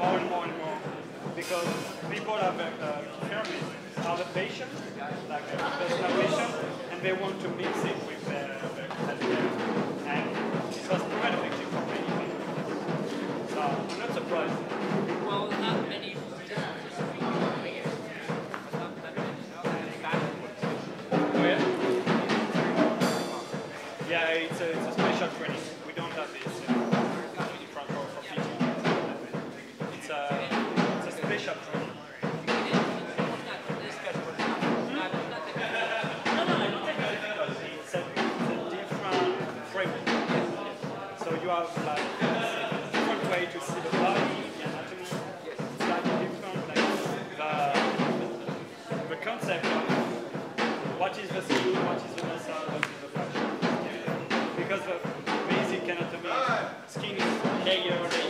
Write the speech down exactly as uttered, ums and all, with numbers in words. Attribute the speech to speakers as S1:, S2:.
S1: more and more and more, because people have a uh, have a patient, like a personal patient, and they want to mix it with their, their healthcare. And it was quite effective for many people. So I'm not surprised.
S2: Well, not many.
S1: Yeah, it's a, it's a special training. We don't have this uh, in front row for P T. It's a, it's a special training. No, no, not difficult. It's a, it's a different framework. So you have like a different way to see the body, the anatomy. It's like different, like the, the concept of what is the skin, what is the muscle, what is the fascia. Because the basic anatomy, skin is layer, layer.